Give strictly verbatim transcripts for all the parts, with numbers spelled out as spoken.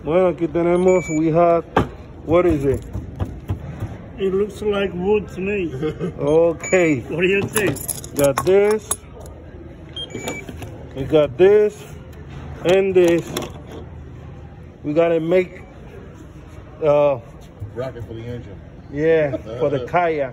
Bueno, aquí tenemos, we have, what is it? It looks like wood to me. Okay. What do you think? Got this. We got this and this. We gotta make uh rocket for the engine. Yeah, for the kayak.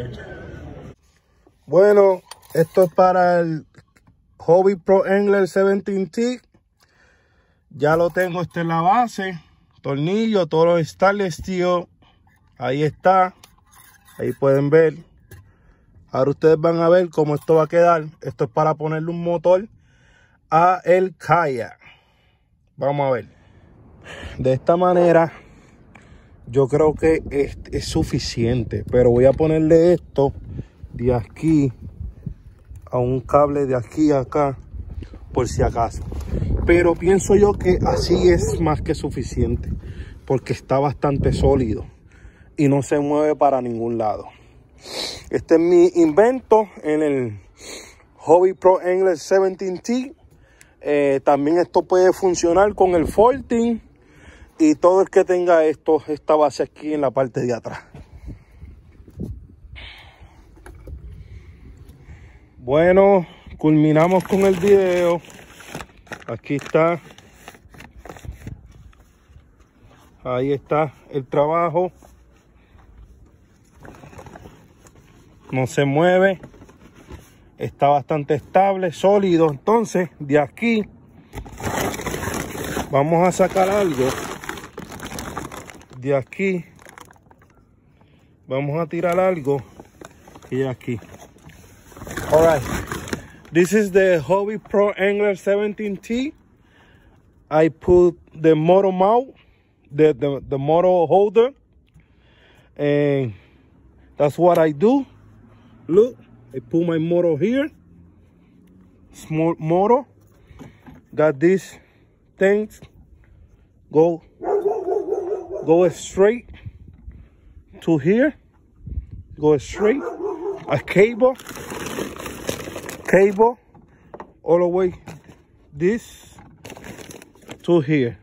Bueno, esto es para el Hobby Pro Angler diecisiete T. Ya lo tengo, esta es la base, tornillo, todos los stainless steel. Ahí está, ahí pueden ver. Ahora ustedes van a ver cómo esto va a quedar. Esto es para ponerle un motor a el kayak. Vamos a ver. De esta manera yo creo que es, es suficiente, pero voy a ponerle esto de aquí a un cable de aquí a acá por si acaso. Pero pienso yo que así es más que suficiente, porque está bastante sólido y no se mueve para ningún lado. Este es mi invento en el Hobby Pro Angler diecisiete T. Eh, también esto puede funcionar con el fourteen y todo el que tenga esto, esta base aquí en la parte de atrás. Bueno, culminamos con el video. Aquí está. Ahí está el trabajo. No se mueve. Está bastante estable, sólido. Entonces, de aquí vamos a sacar algo. De aquí vamos a tirar algo. Y aquí. Alright. This is the Hobby Pro Angler diecisiete T. I put the motor mount, the, the, the motor holder. And that's what I do. Look, I put my motor here. Small motor. Got these things. Go, go straight to here. Go straight. A cable. Cable all the way this to here.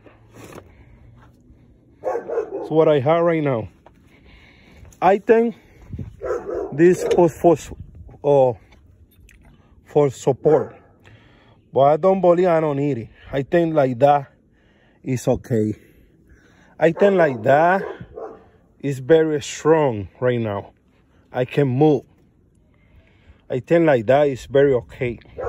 That's what I have right now. I think this was for uh, for support, but I don't believe I don't need it. I think like that is okay. I think like that is very strong right now. I can move. I think like that is very okay.